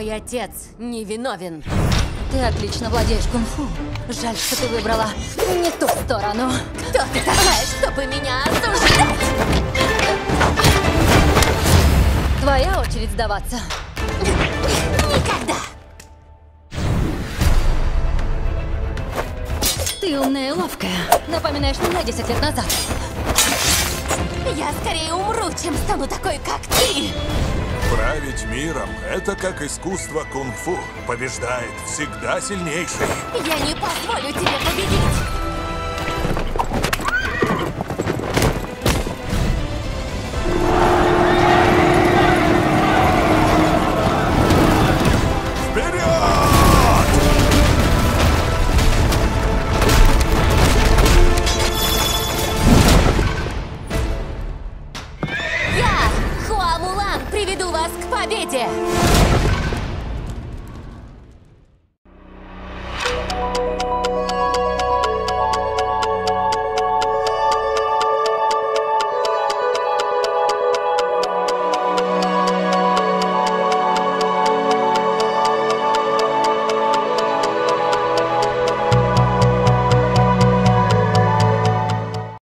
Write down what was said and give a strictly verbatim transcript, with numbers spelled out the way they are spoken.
Мой отец невиновен. Ты отлично владеешь кунг-фу. Жаль, что ты выбрала не ту сторону. Кто ты такая, чтобы меня осуждать? Твоя очередь сдаваться. Никогда! Ты умная и ловкая. Напоминаешь меня десять лет назад. Я скорее умру, чем стану такой, как ты! Править миром — это как искусство кунг-фу. Побеждает всегда сильнейший. Я не позволю тебе победить! Я, Хуа Мулан, приведу вас к победе!